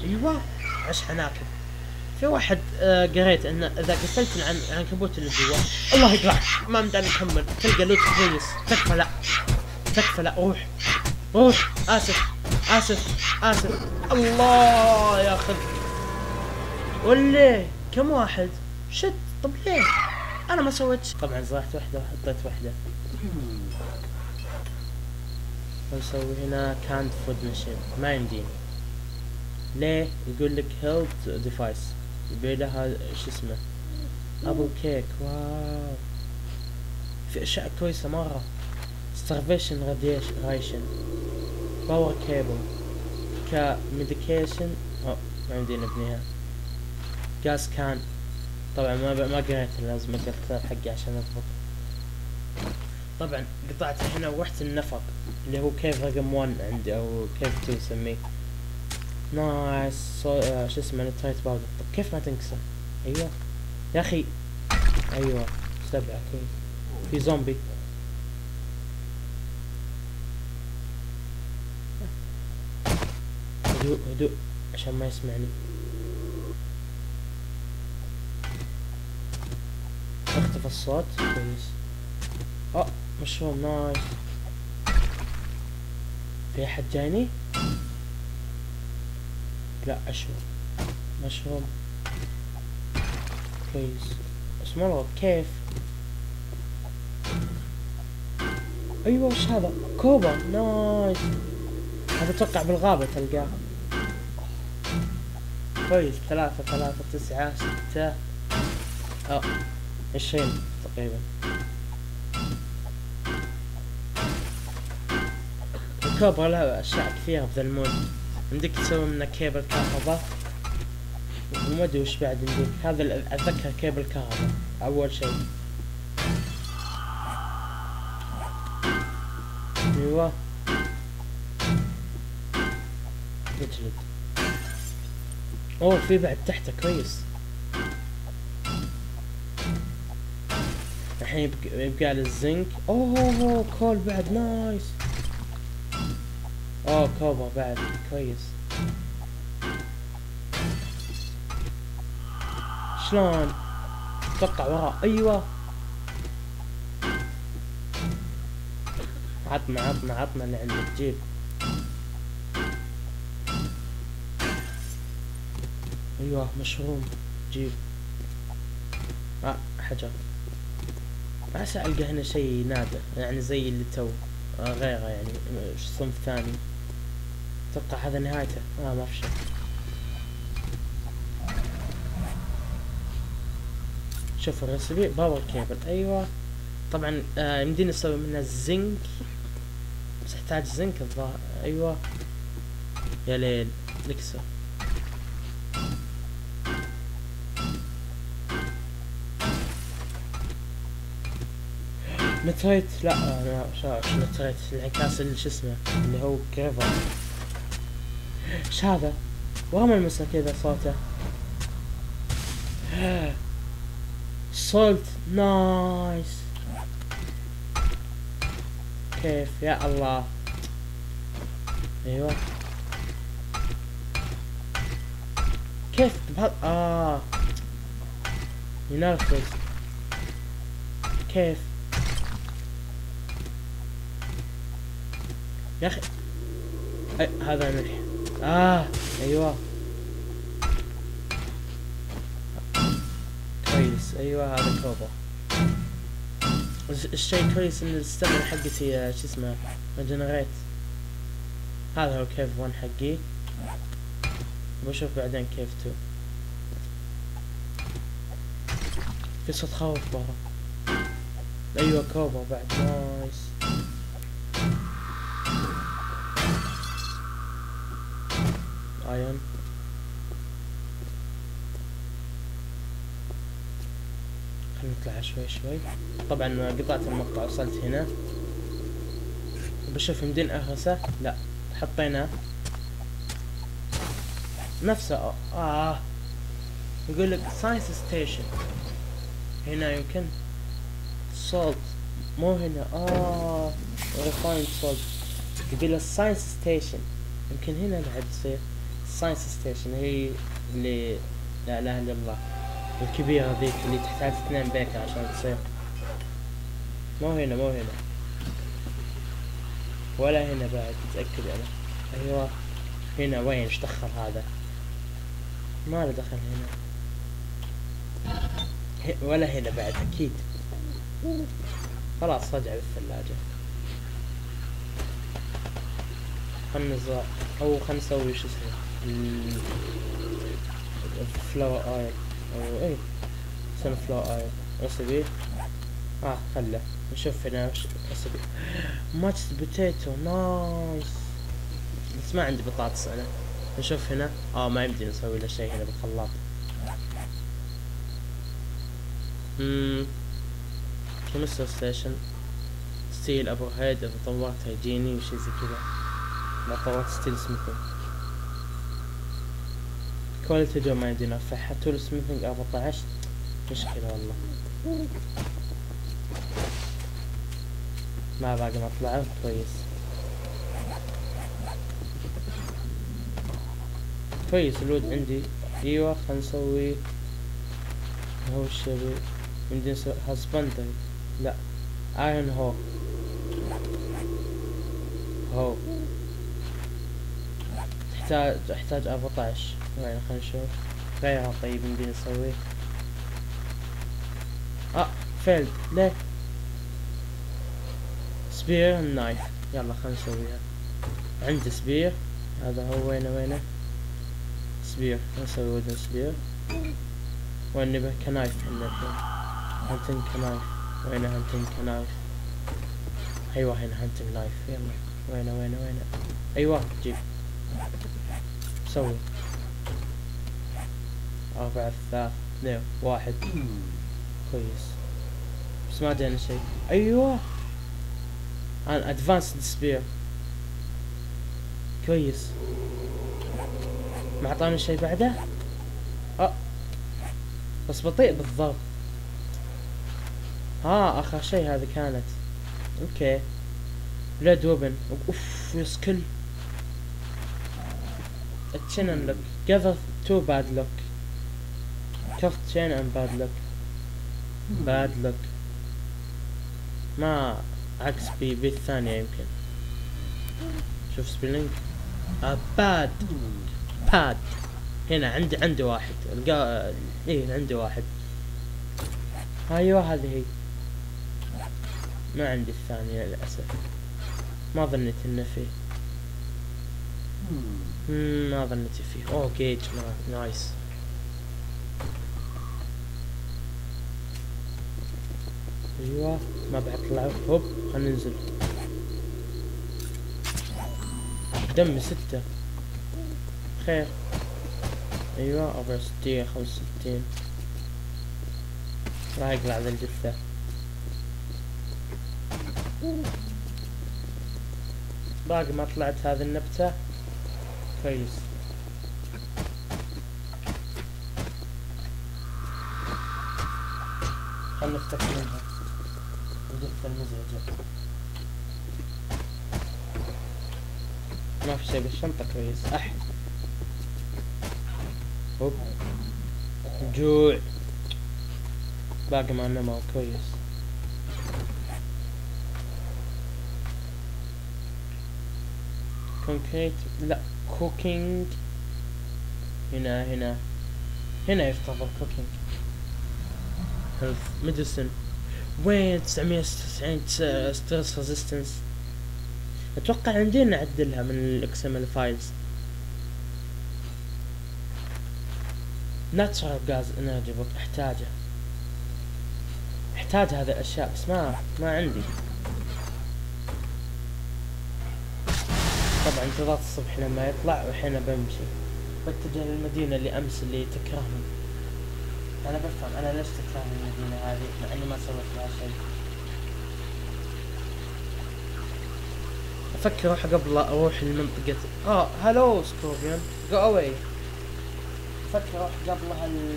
ايوه عش حناكب. في واحد قريت ان اذا قتلت العنكبوت اللي جوا الله يقرأ ما مداني اكمل تلقى لوت كويس. تكفى لا تكفى لا روح روح. اسف الله ياخذ. وليه كم واحد شت. طب ليه انا ما سويت. طبعا زرعت واحدة وحطيت واحدة. نسوي هنا كاند فود ماشين ما يمديني. ليه؟ يقول لك هيلث ديفايس يبي لها شو اسمه ابل كيك. واو في اشياء كويسة مرة. starvation radiation باور كيبل كميديكيشن. ما يمدينا نبنيها. جاز كان طبعا ما قريت لازم اقرا الكتاب حقي عشان اضبط. طبعا قطعت هنا ورحت النفق اللي هو كيف رقم 1 عندي او كيف تسميه. نايس. شو اسمه نترايت باودر. طب كيف ما تنكسر. ايوه يا اخي ايوه 7 كويس. في زومبي. هدوء عشان ما يسمعني. اختفى الصوت كويس. مشروم نايس. في احد جايني؟ لا اشوف مشروم كويس. بس مرة كيف. ايوه وش هذا كوبا نايس. هذا اتوقع بالغابة تلقاه. كويس 3 9 6 20 تقريبا. الكوبرا لها اشياء كثيرة في ذا المود. عندك تسوي منه كيبل كهرباء وما ادري وش بعد عندك. هذا اتذكر كيبل كهرباء اول شيء. ايوه يجلد. اوه في بعد تحته كويس. الحين يبقى له الزنك. اوه كول بعد نايس. كوبا بعد كويس. شلون اتوقع وراه. ايوه عطنا اللي عندك جيب. ايوه مشروم جيب. حجر. عسى القى هنا شيء نادر يعني زي اللي تو غيره يعني صنف ثاني. اتوقع هذا نهايته. ما في شيء. شوف الرسبي باور كيبل. ايوه طبعا يمدينا نسوي منها الزنك بس يحتاج زنك الظاهر. ايوه يا ليل نكسر. نتريت لا انا شو نتريت الانعكاس اللي شو اسمه اللي هو كريفر. ايش هذا وهم المسا كذا صوته. سولت نايس. كيف يا الله. ايوه كيف بهذا ينرفز. كيف يا اخي. هذا ملح. ايوه كويس. ايوه هذا كوبا. الشيء كويس ان الستامina حقتي شو اسمه جنريت. هذا هو كيف 1 حقي. بشوف بعدين كيف 2. في صوت خوف برا. ايوه كوبا بعد نايس. ايون خلينا نطلع شوي. طبعا قطعت المقطع وصلت هنا. بشوف يمدين اهرسه. لا حطيناه نفسه. يقول لك ساينس ستيشن هنا يمكن. سولت مو هنا. ريفايند سولت يقول له ساينس ستيشن يمكن هنا بعد تصير الساينس ستيشن هي اللي لا اله الا الله الكبيرة ذيك اللي تحتاج 2 بيكر عشان تصير. مو هنا مو هنا ولا هنا بعد، متأكد انا. ايوه هنا. وين ايش دخل هذا؟ ما له دخل هنا ولا هنا بعد اكيد. خلاص رجع بالثلاجة. خلنا نزرع او خلنا نسوي شو اسمه الفلاور اويل او اي سن فلاور اويل ريسبي. خله نشوف هنا ريسبي ماتش بوتيتو نايس. بس ما عندي بطاطس انا. نشوف هنا ما يمدي نسوي له شيء هنا بالخلاط. كيمستر ستيشن ستيل ابو هيد اذا طورت هيجيني وشي زي كذا. ما طورت ستيل سميثينج كواليتي جو ما يمدي نرفعها. تول سميثينج 14 مشكلة والله. ما باقي ما طلعوا كويس. كويس الود عندي. ايوه خلنا نسوي هو الشبي. عندي نسوي هاسبندري. لا ايرون هو تحتاج 14. وين خلنا نشوف غيرها. طيب عندي نسوي فيلد ليه سبير نايف. يلا خلنا نسويها. عندي سبير هذا هو. وينه سبير. نسوي ودن سبير. وين نبه كنايف. هنتنج كنايف. وين هنتنج كنايف؟ ايوه هنا هنتنج نايف. يلا وين ايوه جيب سوي 4 3 2 1. كويس بس ما جاني شيء. ايوه انا ادفانسد سبير كويس. ما اعطاني شيء بعده. بس بطيء بالضبط. اخر شيء هذه كانت اوكي. بلاد وبن. اوف يسكل تشين لوك جذر 2 باد لوك كفت تشين ان باد لوك. ما عكس بالثانية يمكن. شوف سبيلينج باد هنا عندي واحد. عندي واحد. ايوه هذه هي. ما عندي الثانية للأسف. ما ظنيت انه فيه. ما ظنيت فيه. جيج نايس. ايوه ما بعد طلعوا. هوب خلينا ننزل. دم 6 خير. ايوه 64 65 راح يقلع ذا الجثة. باقي ما طلعت هذه النبتة. كويس. خلنا نفتك منها الجثة المزعجة. ما في شيء بالشنطة. كويس. هوب جوع. باقي ما نمو. كويس. كونكريت لا كوكينج. هنا يفتضل كوكينج. هيلث ميديسن. وين 996 ستريس ريزيستنس. اتوقع عندي نعدلها من الاكس ام ال فايلز. ناتشرال غاز انرجي بوك احتاج هذه الاشياء بس ما عندي. طبعا انتظرت الصبح لما يطلع وحين بمشي بتجه للمدينة اللي امس اللي تكرهني. انا بفهم انا ليش تكرهني المدينة هذه مع اني ما سويت لها شيء. افكر اروح قبل اروح لمنطقة هالو سكوربيون جو اواي. افكر اروح قبل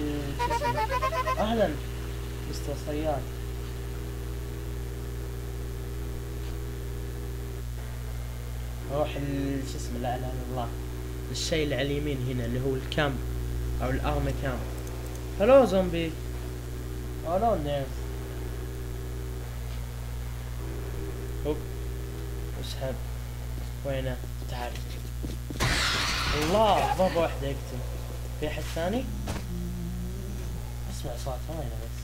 اهلا مستر صياد. اروح شو اسمه لا اله الا الله الشيء اللي على اليمين هنا اللي هو الكامب او الارمي كامب. هلو زومبي. هلو نيرف. هوب اسحب. وينه؟ تعال. الله ضربة واحدة يقتل. في احد ثاني؟ اسمع صوت وينه بس.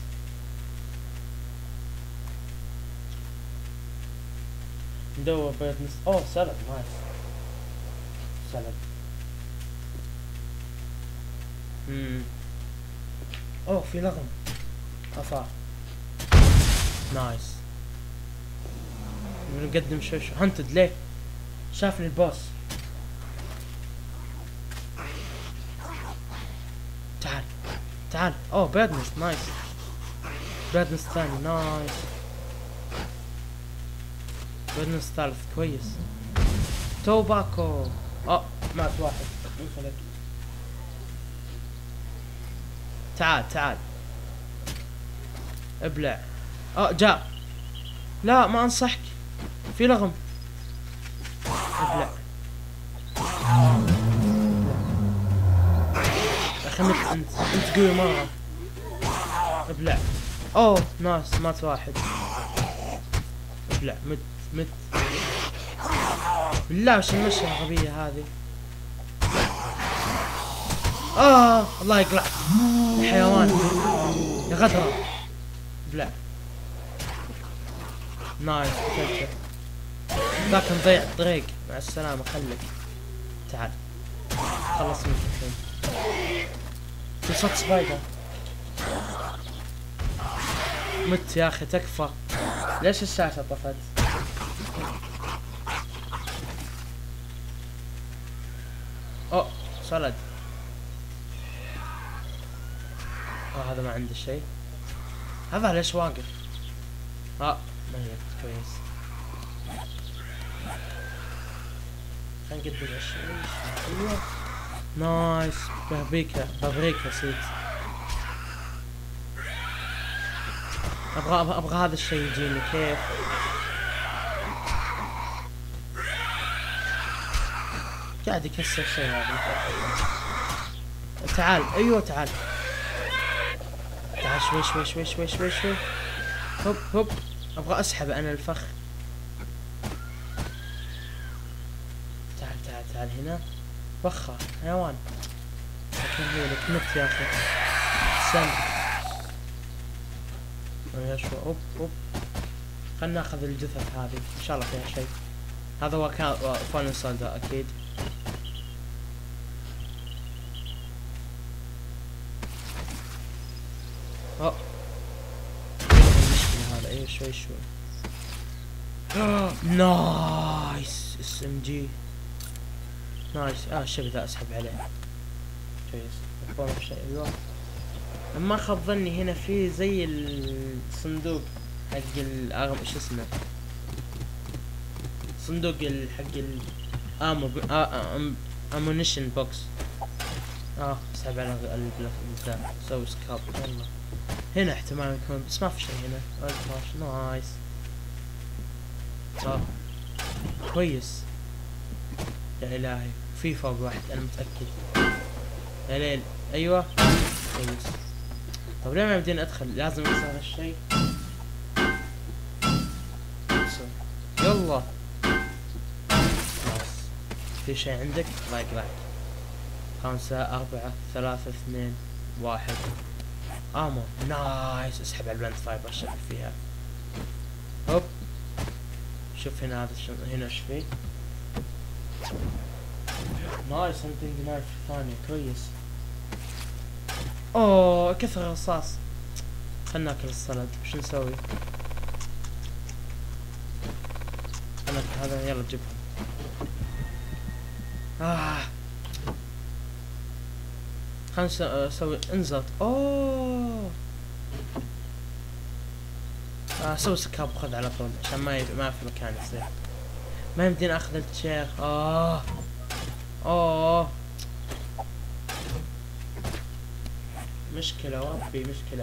ندور بيت اوه سلب نايس. سلب. اوه في لغم. افا. نايس. نقدم شو هنتد ليه؟ شافني البوس. تعال تعال. اوه بادنس نايس. بادنس ثاني نايس. بادنس ثالث كويس. توباكو. مات واحد. تعال تعال. ابلع. جاء. لا ما انصحك. في لغم. ابلع. اخي انت قوي مرة. ابلع. اوه نايس مات واحد. ابلع. مت بالله وش المشية الغبية هذه. الله يقلع الحيوان يا غدرة. ابلع. نايس قتلته. ذاك نضيع الطريق. مع السلامة خلك. تعال خلص منك الحين. في صوت سبايدر. مت يا اخي تكفى. ليش الشاشة طفت؟ صلد. هذا ما عنده شيء. هذا ليش واقف؟ ميت كويس. خلينا نقدم الشيء. ايوه نايس. بابريكا سيت. ابغى هذا الشيء يجيني كيف. قاعد يكسر شيء هذا. تعال ايوه تعال. تعال شوي. هوب. ابغى اسحب انا الفخ. تعال هنا. فخه حيوان. لك مت يا اخي. سم. هوب. خلنا ناخذ الجثث هذه ان شاء الله فيها شيء. هذا هو كان فاينل سولدا اكيد. المشكلة هذا. ايوه شوي نايس. اس ام جي نايس. الشيء ذا اسحب عليه كويس. والله شيء. ايوه ما خاب ظني هنا في زي الصندوق حق ايش اسمه، صندوق حق امونيشن بوكس. اسحب على البتاع. سوي سكاب. يلا هنا احتمال يكون بس ما في شيء هنا. نايس. كويس يا الهي. في فوق واحد انا متأكد. يا ليل. ايوه كويس. طب ليه ما يمديني ادخل؟ لازم يصير هالشيء. يلا نايس. في شيء عندك؟ الله يقلعك. 5 4 3 2 1. امو نايس. اسحب على البلانت فايبر شكل فيها. هوب. شوف هنا هذا هنا ايش فيه. نايس. هانتنج نايف ثانية كويس. كثر رصاص. خلنا ناكل السلد. وش نسوي؟ خلنا هذا. يلا جيبهم. خلنا نسوي انزلت. سوي سكاب. خذ على طول عشان ما في مكان يصير. ما يمديني اخذ الشيخ. مشكلة وربي مشكلة.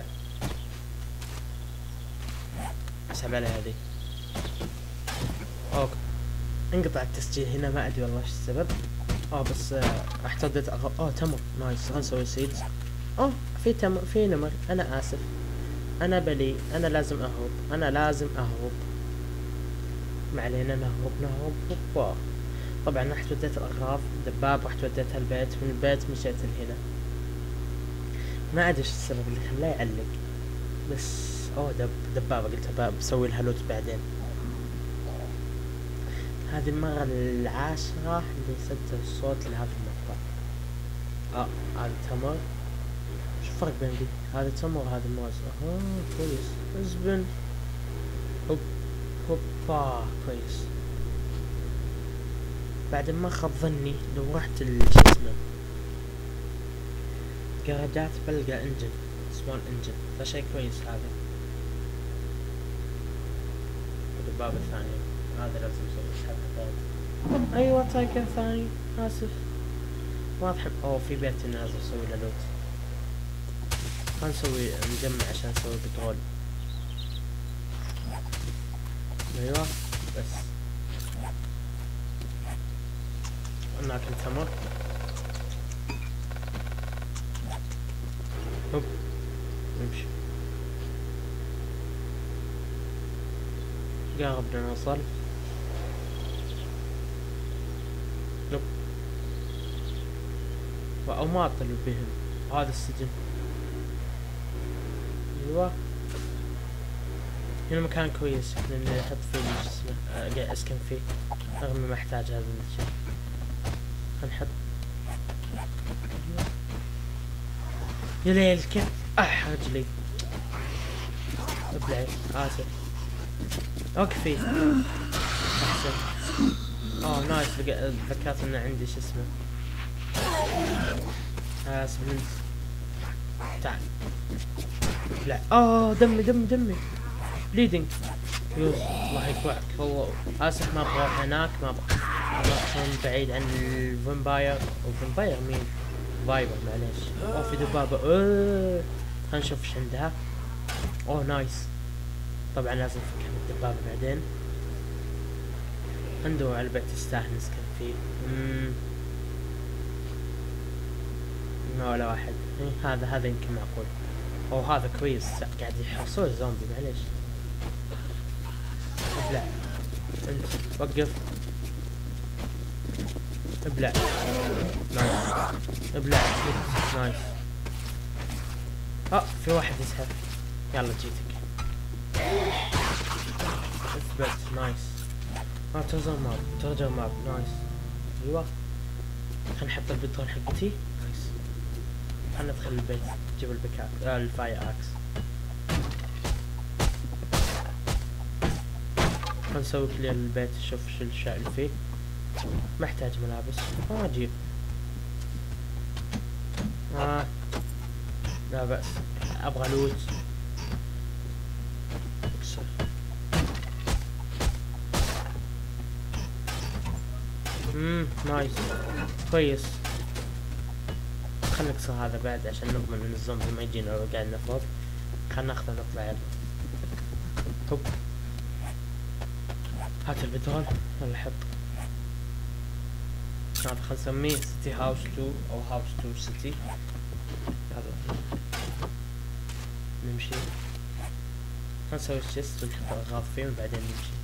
اسحب على هذه. انقطع التسجيل هنا. ما ادري والله ايش السبب. بس احتاج تمر نايس. خلنا نسوي سيدز. في تمر، في نمر. انا اسف، انا بلي، انا لازم اهرب. ما علينا، نهرب. هوبا. طبعا رحت وديت الاغراض، دباب رحت وديتها البيت، من البيت مشيت لهنا. ما ادري ايش السبب اللي خلاه يعلق، بس دبابة قلت بسوي لها لوت بعدين. هذه المرة العاشرة اللي يسجل الصوت لهذا المقطع. هذا تمر. شو الفرق بين دي؟ هذا تمر وهذا موز. كويس. ازبن. هوبا كويس. بعد ما خاب ظني لو رحت الجسمة جرادات بلقى انجن، سمول انجن، فشي كويس هذا. الدبابة الثانية هذا لازم نسوي حركة ثانية. ايوه تايجر ثاني، اسف. واضح. في بيت نازل اسوي له لوت. خلنا نسوي نجمع عشان نسوي بترول. ايوه بس ناكل تمر. نمشي. قربنا نوصل. او ما اطلب بهم. هذا السجن. ايوه هنا مكان كويس لاني احط فيه جسمه، اسكن فيه رغم ما احتاج هذا الشيء. نحط. يا ليل كيف رجلي ابلعي. اسف. اوقفي. احسن. نايس. ذكرت ان عندي شو اسمه. اسف. تعال. لا. دمي بليدنج. الله يقوعك. والله اسف، ما ابغى اروح هناك. ما ابغى اكون بعيد عن الفامباير. الفامباير مين؟ فايبر معليش. في دبابة. خلينا نشوف ايش عندها. نايس. طبعا لازم نفك الدبابة بعدين. ندور على بيت يستاهل نسكن فيه. ولا واحد. هذا يمكن معقول. هذا كويس، قاعد يحصل زومبي. معليش. ابلع. انت وقف. ابلع. نايس. ابلع. نايس. في واحد يزحف. يلا جيتك. اثبت. نايس. ترجع ماب. نايس. ايوه. خلنا نحط البترول حقتي. نايس. خلنا ندخل البيت نجيب البيكاك الفاير اكس. خلنا نسوي كلير للبيت. نشوف شو الاشياء اللي فيه. محتاج ملابس. اجيب. لا بأس. ابغى لوت. اكسر. نايس. كويس. خلنا نكسر هذا بعد عشان نضمن ان الزومبي ما يجينا لو قاعدنا فوق. خلنا ناخذه نطلع يلا. هوب. هات البترول. يلا حط. هذا خلنا نسميه سيتي هاوس 2 او هاوس 2 سيتي. يلا نمشي. خلنا نسوي الشيست ونحط الاغراض فيه وبعدين نمشي.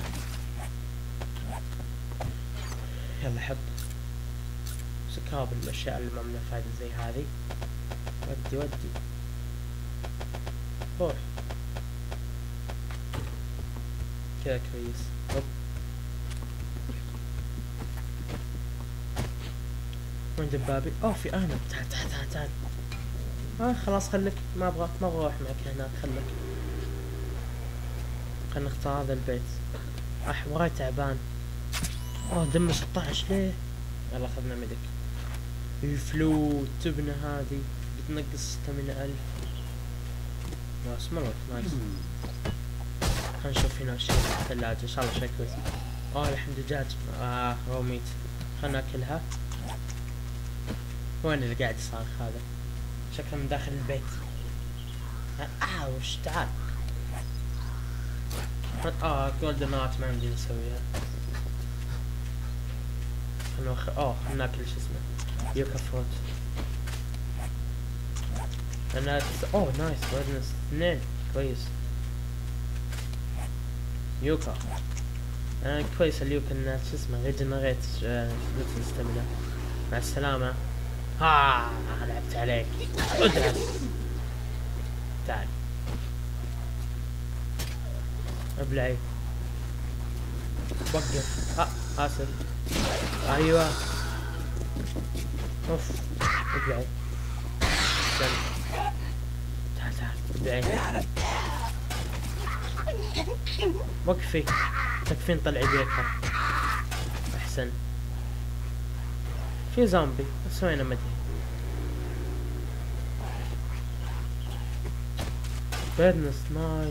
يلا حط سكاب الاشياء اللي ما منها فايدة زي هذه. ودي روح كذا كويس. هوب. وين دبابي؟ في ارنب. تعال. خلاص خليك. ما ابغى اروح معك هناك. خليك. خلنا نختار هذا البيت. وراي تعبان. دم 16 ليه؟ يلا اخذنا ميدك. الفلوت تبنى هذه بتنقص 80,000. مرة نايس. خلنا نشوف هنا شيء في الثلاجة. ان شاء الله شيء كويس. لحم دجاج. رو ميت. خلنا ناكلها. وين اللي قاعد يصارخ هذا؟ شكله من داخل البيت. وش تعال. جولدنات ما عندي نسويها. اوه خلنا ناكل شو اسمه يوكا فروت. انا اوه نايس وزنس 2 كويس. يوكا كويس اليوكا انه شو اسمه ريجنريت ستامينا. مع السلامة. لعبت عليك. ادعس. تعال ابلعي. وقف. اسف. ايوه. اوف ابلعي. تعال ابلعي. وقفي. تكفين طلعي بيكها. احسن. في زومبي بس وينه مدري. بيرنس نايس.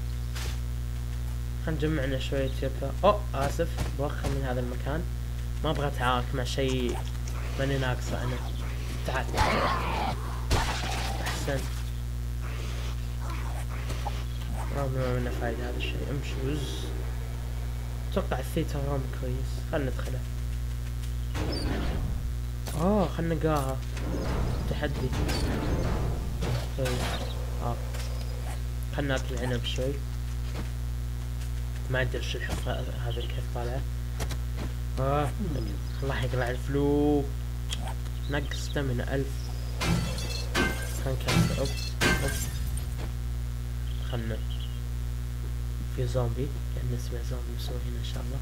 خلينا نجمعنا شوية يوكا. اسف بوخر من هذا المكان. ما ابغى اتعارك مع شيء ماني ناقصه انا. تعال. احسن. رغم ما منه فايدة هذا الشيء. امشي وز. اتوقع الثيتا رام كويس. خلنا ندخله. خلنا نلقاها. تحدي كويس. خلنا ناكل عنب شوي. ما ادري وش الحفرة هذا كيف طالعة. الله يقلع الفلو. نقص ستامينا 1000. خلنا نكسر. خلنا في زومبي يعني نسمع زومبي مسوي هنا ان شاء الله.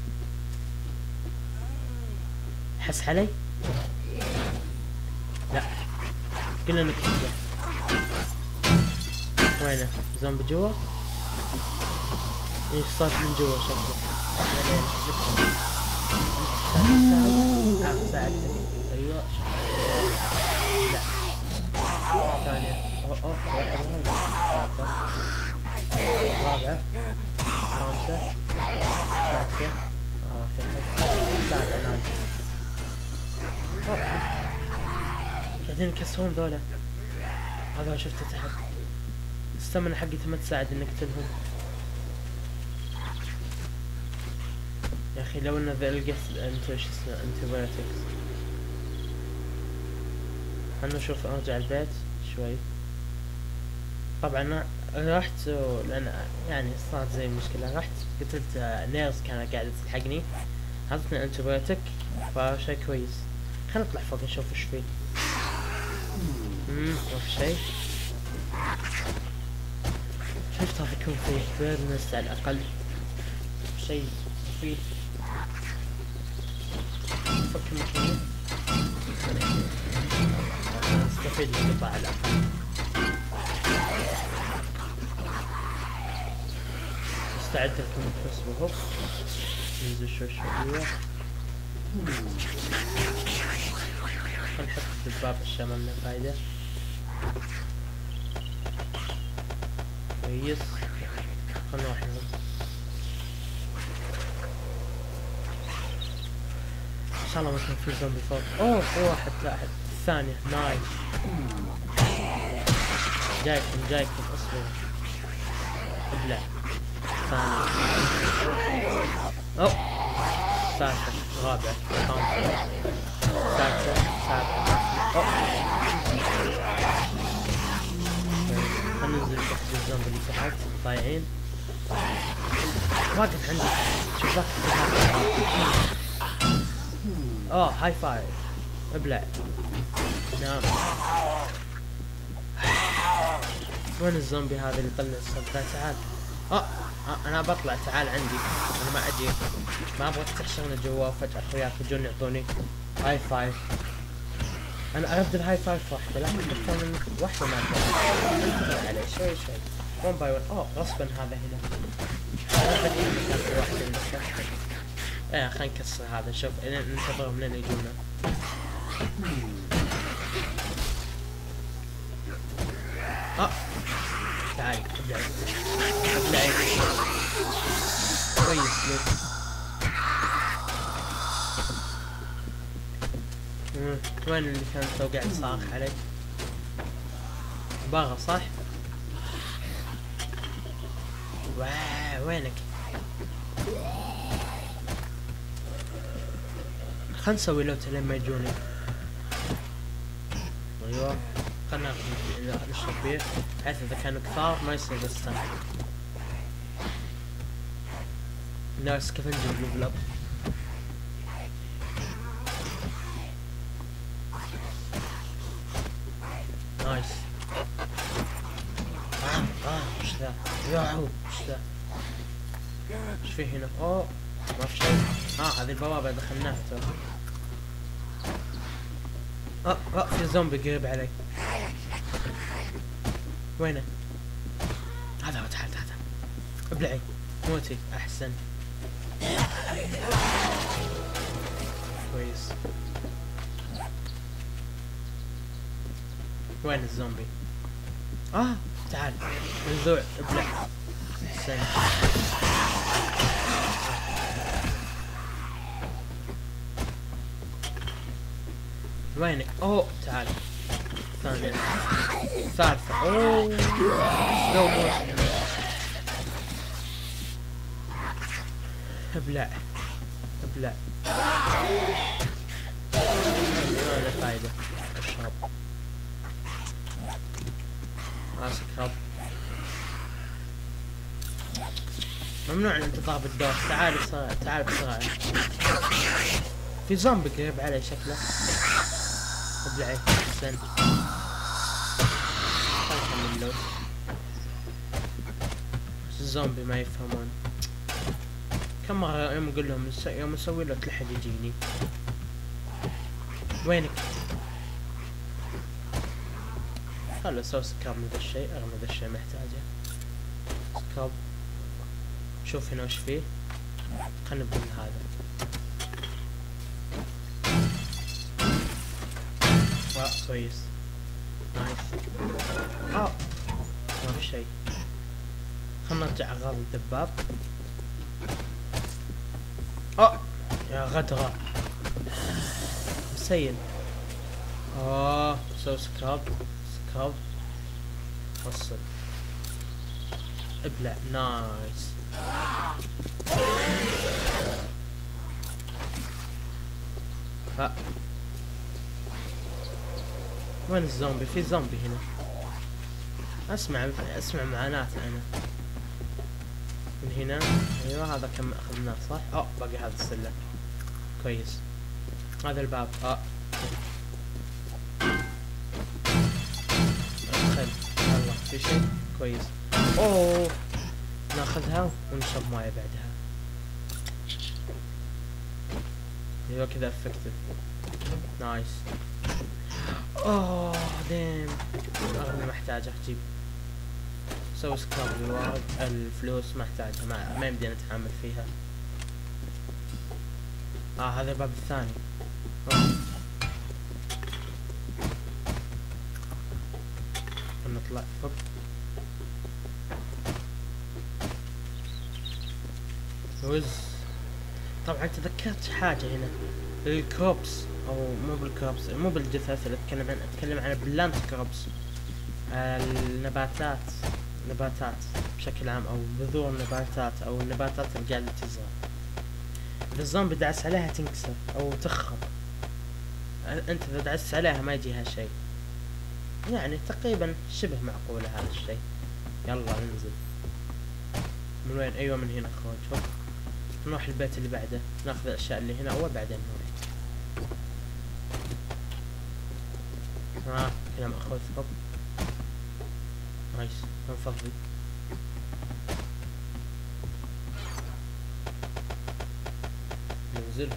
حس علي؟ لا قلنا نكتبه. وينه؟ زومبي جوا؟ ايش صار من جوا شكله. ساعدتك. ايوه. لا ثانية. رابعة. خامسة. سادسة. في حد. سابعة نايس. قاعدين يكسرون ذولا. هذا شفته تحت. الستامنا حقتي ما تساعد انك تنهم. يا اخي لو انه لقيت انت وش اسمه انتيبيوتكس. خلنا نشوف. ارجع البيت شوي. طبعا رحت لان يعني صارت زي مشكلة. رحت قتلت نيرز كانت قاعدة تلحقني. عطتني انتيبيوتك فشي كويس. خلينا نطلع فوق نشوف وش فيه. ما في شيء. شفت هذا يكون فيه بيرنس على الاقل شيء مفيد. فك مكينة. نستفيد من القطع على الاقل. استعد لكم الكسب. هوب ننزل شوي شوي. خلنا نحط الدباب عشان ما لنا فايدة. كويس. خلنا نروح نروح. ان شاء الله ما كان في زومبي فوق. في واحد تحت. الثانية نايس. جايكم اصبروا. ابلع. ثانية. سادسة. رابعة. خامسة. سادسة. سابعة. خلنا ننزل تحت الزومبي اللي تحت ضايعين. واقف عندي. شوف هاي فايف. ابلع. نعم. وين الزومبي هذا اللي طلع الصدفة؟ تعال. انا بطلع. تعال عندي. انا ما اجي. ما ابغى تحشرنا جوا وفجأة اخوياك يجون يعطوني هاي فايف. انا ابدل هاي فايف واحدة لكن اكثر من واحدة ما اقدر عليه شوي شوي. 1 باي 1. غصبا هذا هنا. خلينا نكسر هذا. شوف ننتظرهم لين يجونا. تعال ابلعي. ابلعي. كويس ليك. وين اللي كان تو قاعد صاخ علي؟ باغا صح؟ وينك؟ خلنا نسوي لوت لين ما يجوني. ايوه خلنا نشرب بيه بحيث اذا كانوا كثار ما يصير يستن. ناس كيف نجيب ليفل اب. نايس. وش ذا؟ ياهو وش ذا؟ وش فيه هنا؟ اوه ما في شيء. هذه البوابة دخلناها تو. في زومبي قريب علي. وينه؟ هذا هو. تعال تعال ابلعي موتي احسن. كويس. وين الزومبي؟ تعال منزوع ابلع. احسن. وينك؟ تعال. ثانية ثالثة. سلو موشن. ابلع ابلع. ما له فايدة. اشرب. اسكرب. ممنوع الانتظار بالدور. تعال بسرعة تعال بسرعة. في زومبي قريب علي شكله. ابلعي احسن. خلنا اللوت. الزومبي ما يفهمون. كم مرة يوم اقول لهم يوم اسوي له لحد يجيني. وينك؟ خلنا نسوي سكراب من ذا الشيء رغم ذا الشيء محتاجه. سكراب. شوف هنا وش فيه. خلنا نبدأ من هذا. كويس. نايس. ما في شيء. خلنا نرجع اغراض الدباب. يا غدرة مسيل. سوي سكراب. سكراب. وصل. ابلع. نايس. وين الزومبي؟ في زومبي هنا. اسمع معاناته انا. من هنا. ايوه هذا كم اخذناه صح؟ باقي هذا السلة. كويس. هذا الباب. ادخل. يلا في شيء؟ كويس. ناخذها ونشرب مويه بعدها. ايوه كذا افكتيف. نايس. ديم. رغم ما احتاجه اجيب. سوي سكراب للورق. الفلوس ما احتاجها. ما يمدينا نتعامل فيها. هذا الباب الثاني. نطلع. وز. طبعا تذكرت حاجة هنا. الكروبس او مو بالكروبس مو بالجثث اللي اتكلم عن البلانت كروبس. النباتات بشكل عام او بذور النباتات او النباتات اللي قاعدة تزرع. اذا الزومبي دعس عليها تنكسر او تخرب. انت اذا دعست عليها ما يجيها شيء. يعني تقريبا شبه معقولة هذا الشيء. يلا ننزل. من وين؟ ايوه من هنا خروج. نروح البيت اللي بعده ناخذ الاشياء اللي هنا اول بعدين نروح. كذا ماخذ. نايس. نفضي. ننزل.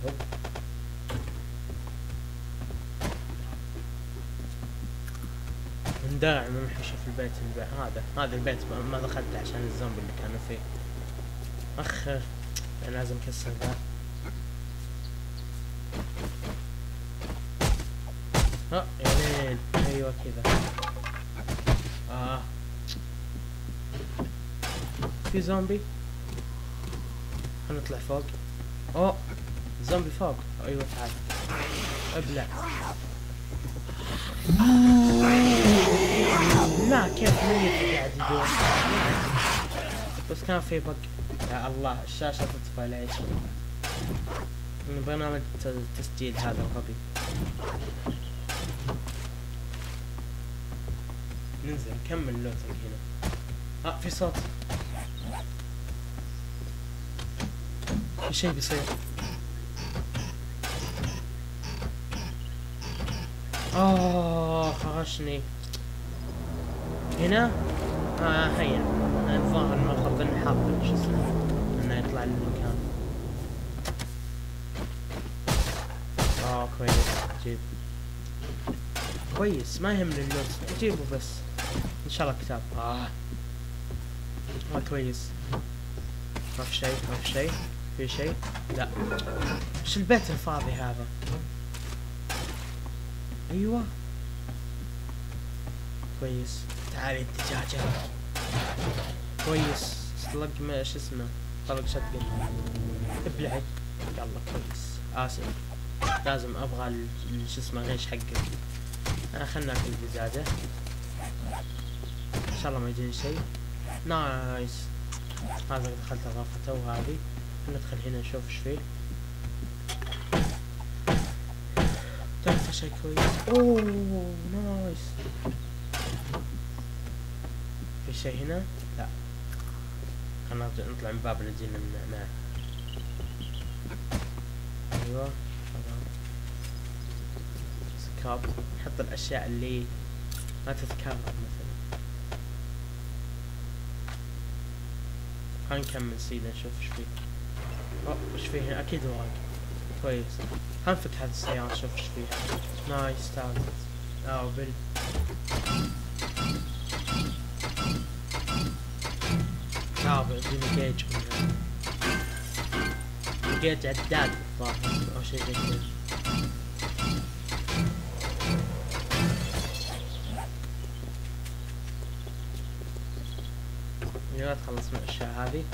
ندرع ونحشه في البيت اللي هذا البيت ما دخلته عشان الزومبي اللي كانوا فيه. يعني لازم كسر ذا. يا ليل. ايوه كذا. في زومبي. خلنا نطلع فوق. زومبي فوق. ايوه تعال. ابلع. لا كيف ميت قاعد يدور. بس كان في بق. يا الله الشاشة تطفى ليش؟ من برنامج التسجيل هذا الغبي. ننزل نكمل لوتنج هنا. في صوت، في شيء بيصير. خرجني هنا. هيا الظاهر المفروض نحاول شو اسمه انه يطلع للمكان. كويس جيب كويس، ما يهمني اللوت، نجيبه بس ان شاء الله كتاب. كويس. ما في شيء، ما في شيء، في شيء؟ لا. ايش البيت الفاضي هذا؟ ايوه كويس. تعالي الدجاجة. كويس. طلق شو اسمه، طلق شتقن. ابلعي. يلا كويس. اسف، لازم ابغى شو اسمه غيش حقك. خلنا ناكل الدجاجة ان شاء الله ما يجيني شيء. نايس. هذا دخلت غرفته وهذه. ندخل هنا نشوف ايش فيه. تعرف شيء كويس. نايس. في شيء هنا؟ لا. خلنا نطلع من باب نجينا من معه. ايوه سكاب. نحط الاشياء اللي ما تتكرر مثلا. خلينا نكمل سيدا نشوف ايش فيه. ايش فيه هنا؟ اكيد ورق. كويس. خلينا نفك هذه السيارة نشوف ايش فيها. نايس. تعال. بل يجيني جيج من هنا. جيج عداد الظاهر او شيء زي كذا. يلا تخلص من الاشياء هذه.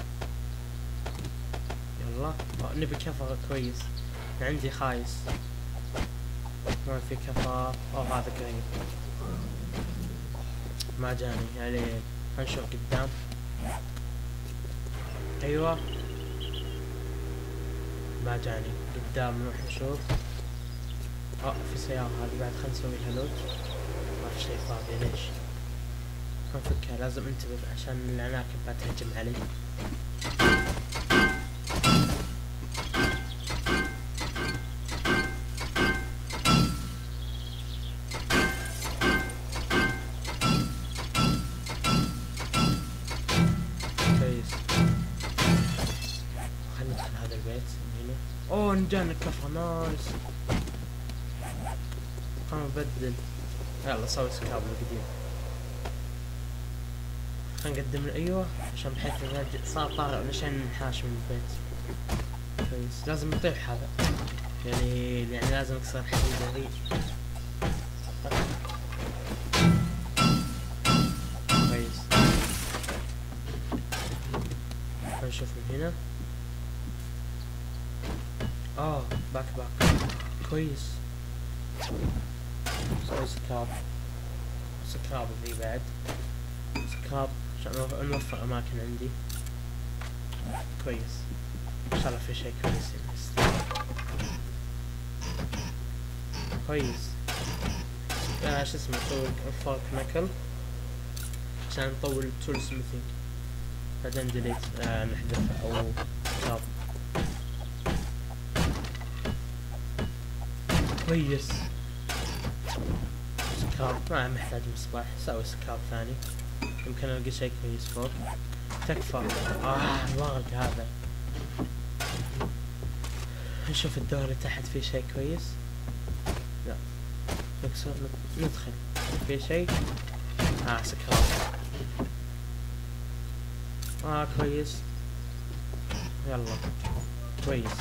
يلا نبي كفر كويس. عندي خايس، ما في كفر. هذا قريب ما جاني يعني. هنشوف قدام. ايوه ما جاني قدام. نروح نشوف. في سيارة هذه بعد. خلنا نسوي لها لوت. ما في شيء فاضي. ليش؟ نفكها. لازم انتبه عشان العناكب ما تهجم علي. كويس. خلنا ندخل هذا البيت من هنا. نجانا الكفر. نايس. خلنا نبدل. يلا سوي سكاب القديم. خلينا نقدم له. ايوه عشان بحيث صار طارئ عشان نحاش من البيت. كويس. لازم نطيح هذا يعني لازم نكسر حديد ذي. كويس. نشوف من هنا. باك كويس. سوي سكاب ذي بعد. سكاب عشان نوفر اماكن عندي. كويس. ان شاء الله في شيء كويس. كويس. شو اسمه نسوي فورك نكل عشان نطول تول سميثينج. بعدين ديليت نحذفه او سكاب. كويس. سكاب ما محتاج مصباح. سوي سكاب ثاني يمكن القى شيء كويس فوق. تكفى. الورق هذا. نشوف الدور اللي تحت فيه شيء كويس. لا. نكسر ندخل. في شيء. سكاب. كويس. يلا كويس.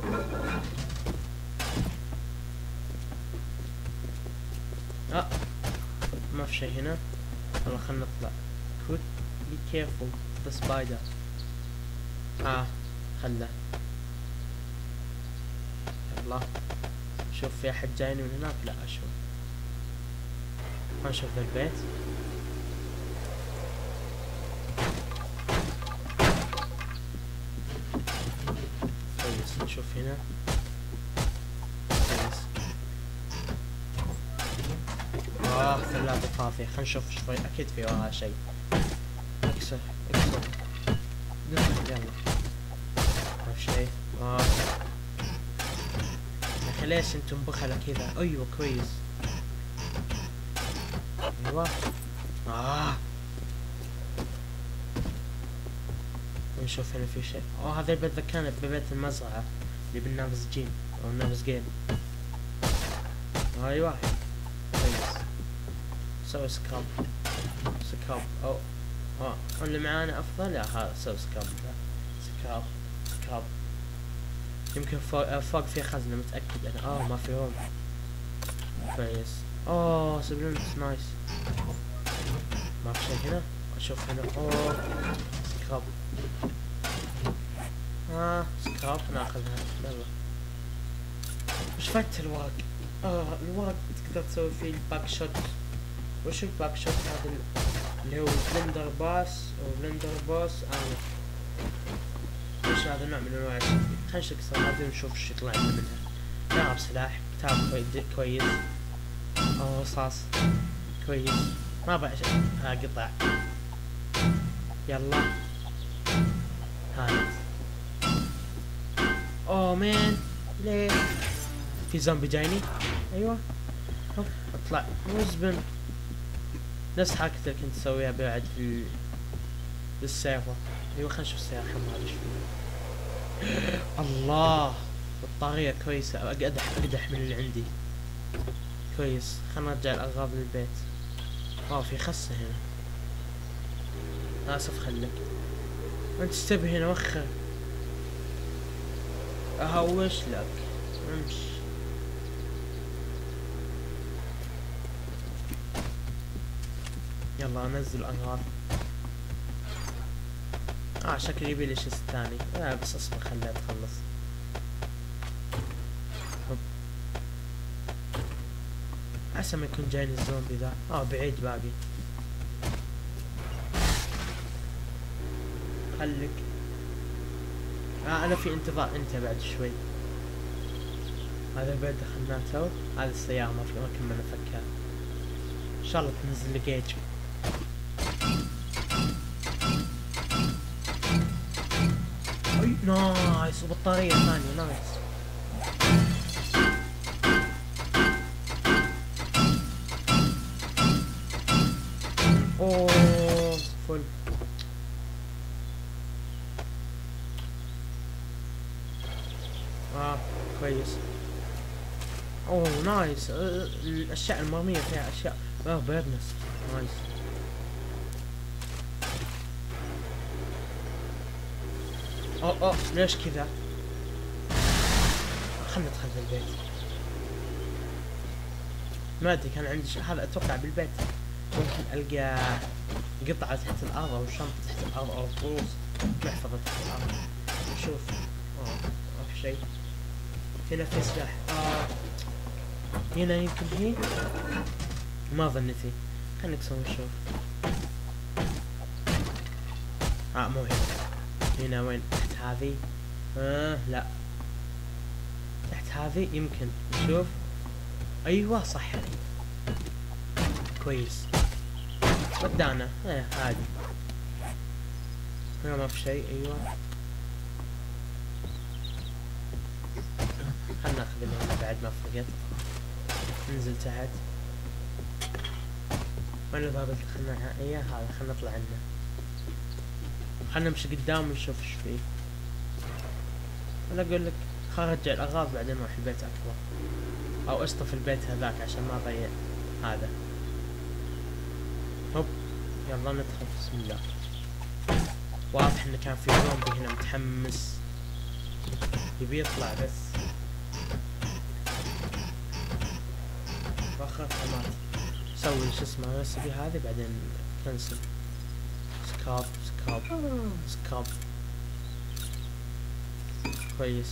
ما في شيء هنا. يلا خلنا نطلع. be careful the spider. خله. يلا شوف في احد جايني من هناك. لا اشوف. نشوف ذا البيت. كويس. نشوف هنا. ثلاجة فاضية، خلينا نشوف شوي، اكيد في وراها شيء. اكسر اكسر ندخل يلا. ما في شيء. يا اخي ليش انتم بخلة كذا؟ ايوه كويس. ايوه. نشوف هنا في شيء. هذا البيت ذكرني ببيت المزرعة اللي بالنافذجين او النافذجين. ايوه كويس. سوي سكراب سكراب. اللي معانا افضل. لا هذا سوي سكراب. سكراب سكراب. يمكن فوق في خزنة متأكد انا. ما في هون. كويس. سبلونت نايس. ما في شيء هنا. اشوف هنا. سكراب. سكراب ناخذها. يلا. وش فايدة الورق؟ الورق تقدر تسوي فيه الباك شوت. وش الباك شوت هذا؟ اللي هو بلندر باس او بلندر بوس. وش هذا نوع من انواع الشكل. خلينا نكسر هذه ونشوف ايش يطلع لنا منها. لا سلاح. كتاب كويس. رصاص كويس. ما ابغى شيء. قطع. يلا. هذا. مان ليه في زومبي جايني؟ ايوه. هوب اطلع. مزبن. نفس حركة اللي كنت اسويها بعد في السيارة. ايوه خلينا نشوف السيارة حمراء ايش فيها. الله بطارية كويسة. اقدح من اللي عندي. كويس. خلنا نرجع الأغراض للبيت. في خسة هنا. آسف خلك. انت استبي هنا وخر. اهوش لك. امشي. يلا انزل الأغراض. شكلي يبيلي شيء ثاني. بس اصبر خليها تخلص. عسى ما يكون جايني الزومبي ذا. بعيد باقي. خليك. انا في انتظار انت بعد شوي. هذا البيت دخلناه تو. هذه السيارة ما كملنا نفكها. ان شاء الله تنزل لي جيج. نايس. وبطارية ثانية. نايس. فل. كويس. نايس. الاشياء المرمية فيها اشياء. بيرنس. نايس. ليش كذا؟ خلنا ندخل البيت. ما ادري كان عندي هذا اتوقع بالبيت. ممكن القى قطعة تحت الارض او شنطة تحت الارض او فلوس محفظة تحت الارض. نشوف. ما في شيء. هنا في سلاح. هنا يمكن هي. ما ظنيتي. خلينا نكسر ونشوف. مو هنا. هنا وين؟ تحت هذه. لا تحت هذه يمكن. نشوف. ايوه صح. كويس. ودانا. عادي. هنا ما في شيء. ايوه خلنا ناخذ اللي هنا بعد ما فرقت. ننزل تحت. وين الباب اللي دخلناها؟ هذا. خلنا نطلع عنه. خلنا نمشي قدام ونشوف ايش فيه. انا اقول لك خلنا نرجع الاغراض بعدين نروح البيت اكبر. او اصطف البيت هذاك عشان ما اضيع هذا. هوب يلا ندخل. بسم الله. واضح انه كان في زومبي هنا متحمس يبي يطلع بس. واخاف مات. سوي شو اسمه ريسبي هذه بعدين كنسل. سكراب سكراب سكراب. كويس.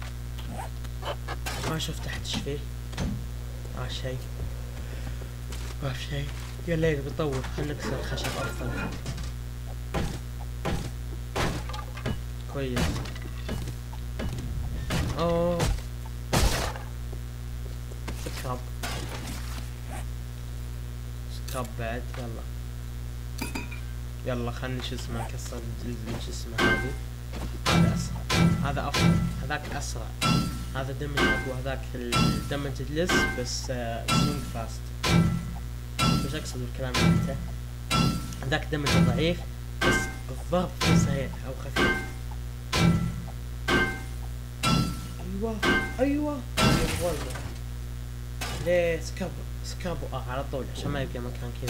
ما شفت تحت ايش فيه. شيء. ما في شيء. يا ليل بيطول. خلنا نكسر الخشب افضل. كويس. سكراب. سكاب بعد. يلا خلني شو اسمه نكسر شو اسمه هذه. هذا اسرع، هذا افضل، هذاك اسرع، هذا دمج اقوى، هذاك الدمج لس بس سوينج فاست. وش اقصد بالكلام انت؟ هذاك دمج ضعيف بس الضرب فيه سريع او خفيف. ايوه ليه سكاب على طول عشان ما يبقى مكان كذا.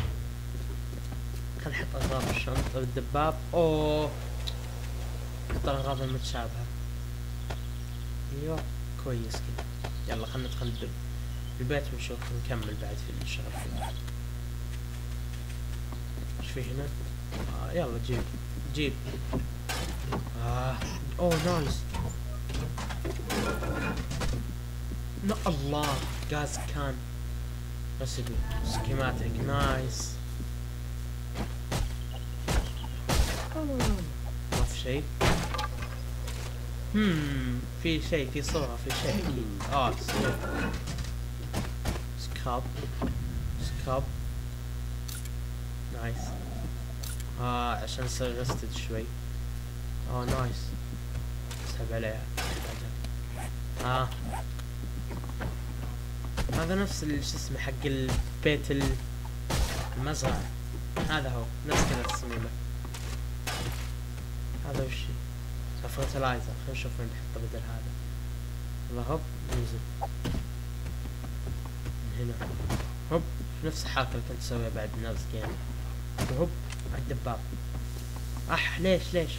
خل نحط اغراض الشنطة والدباب. اوه نحط الاغراض المتشابهة. ايوه كويس كذا. يلا خلنا ندخل البيت ونشوف نكمل بعد في الشغل. ايش في هنا؟ يلا جيب. اوه نايس. الله غاز كان رسبي سكيماتيك نايس. ما في شيء. في شيء، في صورة، في شيء اكيد. سكاب نايس. عشان نصير رستد شوي. نايس. اسحب عليها. هذا نفس شو اسمه حق البيت المزرعة. هذا هو نفس كذا تصميمه. هذا وش فرتلايزر. خلينا نشوف وين نحطه بدل هذا. والله هوب ننزل من هنا. هوب نفس الحركة اللي كنت اسويها بعد ناز جيم. وهوب على الدباب. ليش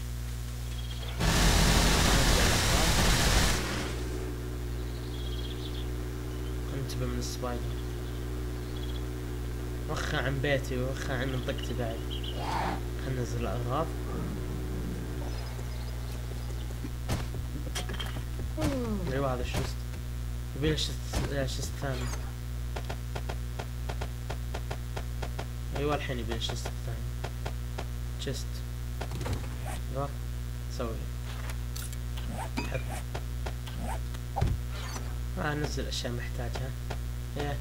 انتبه من السبايدر. وخى عن بيتي ووخى عن منطقتي بعد. خلنا ننزل الاغراض. ايوه هذا الشست. يبينا شست ثاني. ايوه الحين يبينا شست ثاني. شست. ايوه سوي. حط. ننزل اشياء محتاجها. يلا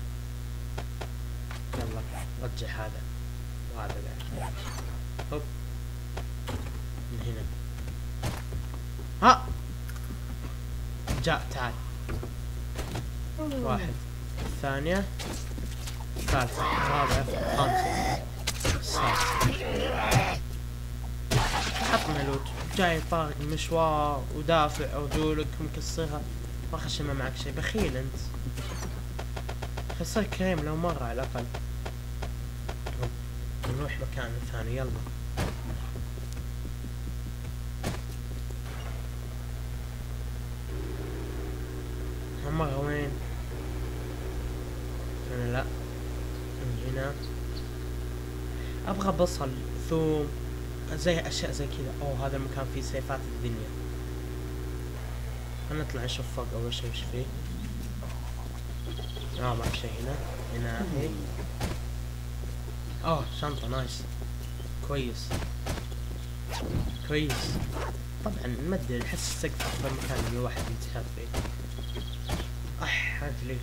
رجع هذا وهذا بعد. هوب من هنا. جاء تعال. واحد، الثانية، الثالثة، الرابعة، الخامسة، السادسة. حطنا لوت. جاي طارق مشوار ودافع رجولك مكسرها. ما خشمه معك شيء. بخيل انت. خسر كريم لو مرة على الاقل. نروح مكان ثاني. يلا مرة وين؟ هنا لا. من هنا. ابغى بصل ثوم زي اشياء زي كذا. هذا المكان فيه سيفات الدنيا. خلنا نطلع نشوف فوق اول شيء وش فيه. ما في شيء هنا هي. شنطة نايس. كويس. طبعا نمد نحس السقف افضل مكان اللي الواحد ينتحر فيه. رجلي.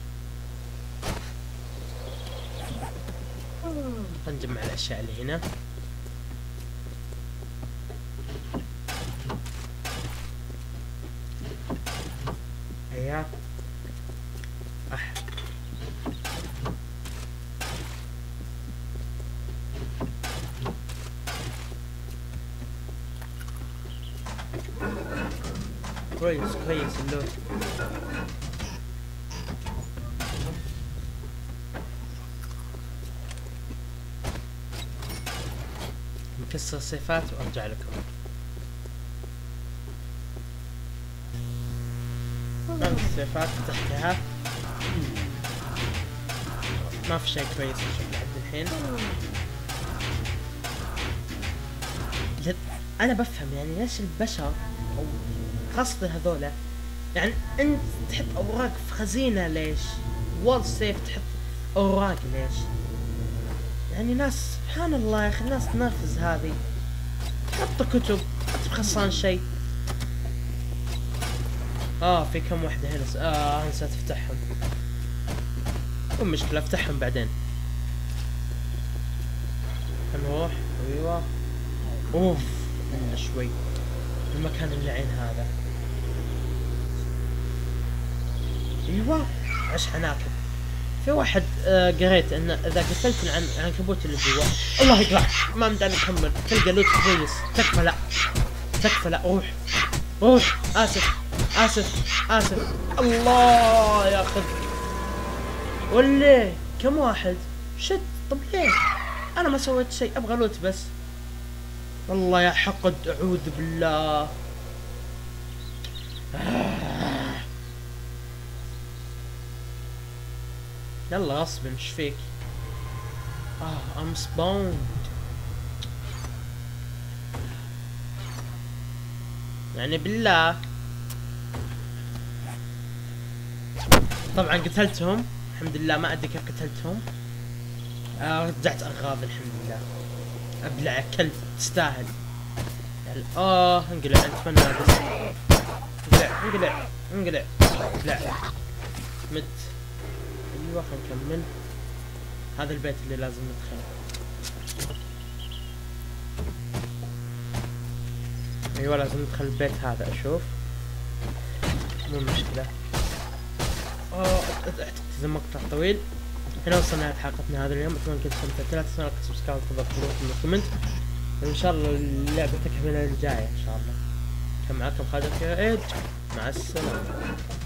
نجمع الاشياء اللي هنا. ايوه كويس اللوت. نكسر السيفات وارجع لكم. السيفات تحتها ما في شيء كويس نشوف لحد الحين. انا بفهم يعني ليش البشر او خاصة هذولا يعني انت تحط اوراق في خزينة ليش؟ وول سيف تحط اوراق ليش؟ يعني ناس سبحان الله يا اخي الناس تنرفز هذه. حط كتب انت بخسران شيء. في كم واحدة هنا نسيت افتحهم. مو مشكلة افتحهم بعدين. روح. ايوه. اوف. إلا شوي المكان اللعين هذا. ايوه عش عناكب. في واحد قريت ان اذا قتلت العنكبوت اللي جوا الله يقرع ما مداني اكمل تلقى لوت كويس. تكفى لا تكفى لا. روح روح. اسف اسف اسف. الله ياخذ. وليه كم واحد شت. طب ليه انا ما سويت شيء ابغى لوت بس. والله يا حقد اعوذ بالله. يلا غصبا ايش فيك. ام سباوند. يعني بالله. طبعا قتلتهم الحمد لله. ما ادري كيف قتلتهم. رجعت اغراض الحمد لله. ابلع يا كلب تستاهل. انقلع اتمنى بس. انقلع انقلع انقلع. مت. ايوه خلينا نكمل. هذا البيت اللي لازم ندخله. ايوه لازم ندخل البيت هذا اشوف. مو مشكلة. اعتقد اذا مقطع طويل. هنا وصلنا لنهاية حلقتنا هذا اليوم. اتمنى انكم استمتعتوا. لا تنسوا لايك وسبسكرايب وتضغطوا من الكومنت. وان شاء الله اللعبة تكمل الجاية ان شاء الله. كان معكم خالد ايج. مع السلامة.